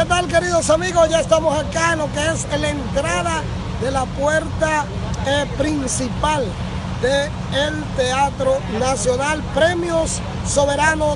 ¿Qué tal, queridos amigos? Ya estamos acá en lo que es la entrada de la puerta principal del Teatro Nacional Premios Soberano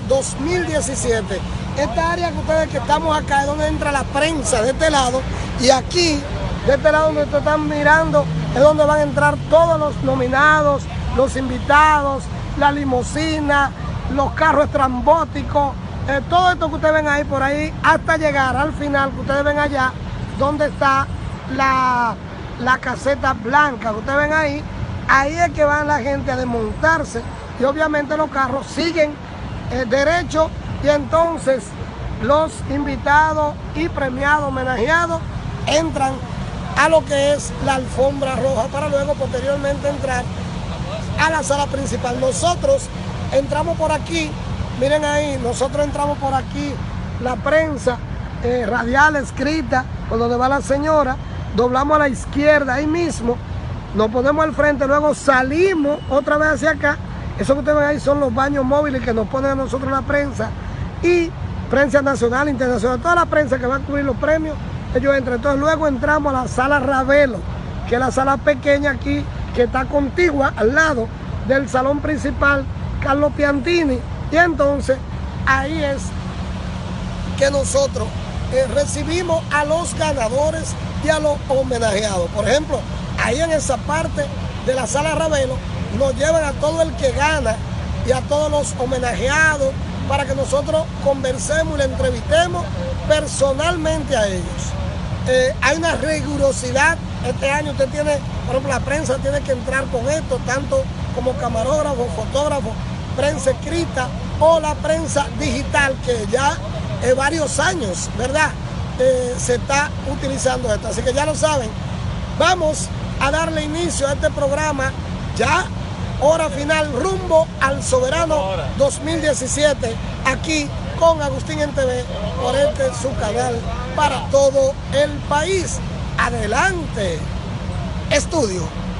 2017. Esta área que ustedes que estamos acá es donde entra la prensa de este lado, y aquí, de este lado donde ustedes están mirando, es donde van a entrar todos los nominados, los invitados, la limusina, los carros estrambóticos, todo esto que ustedes ven ahí por ahí, hasta llegar al final, que ustedes ven allá, donde está la caseta blanca, que ustedes ven ahí. Ahí es que van la gente a desmontarse, y obviamente los carros siguen derecho, y entonces los invitados y premiados, homenajeados, entran a lo que es la alfombra roja para luego posteriormente entrar a la sala principal. Nosotros entramos por aquí, miren ahí, nosotros entramos por aquí, la prensa radial escrita, por donde va la señora, doblamos a la izquierda, ahí mismo, nos ponemos al frente, luego salimos otra vez hacia acá. Eso que ustedes ven ahí son los baños móviles que nos ponen a nosotros la prensa, y prensa nacional, internacional, toda la prensa que va a cubrir los premios, ellos entran. Entonces luego entramos a la sala Ravelo, que es la sala pequeña aquí, que está contigua al lado del salón principal Carlos Piantini, y entonces ahí es que nosotros recibimos a los ganadores y a los homenajeados. Por ejemplo, ahí en esa parte de la sala Ravelo nos llevan a todo el que gana y a todos los homenajeados para que nosotros conversemos y le entrevistemos personalmente a ellos. Hay una rigurosidad. Este año usted tiene, por ejemplo, la prensa tiene que entrar con esto, tanto como camarógrafo, fotógrafo, prensa escrita o la prensa digital, que ya varios años, ¿verdad? Se está utilizando esto. Así que ya lo saben, vamos a darle inicio a este programa ya, hora final, rumbo al Soberano 2017, aquí con Agustín en TV, por este su canal para todo el país. Adelante, estudio.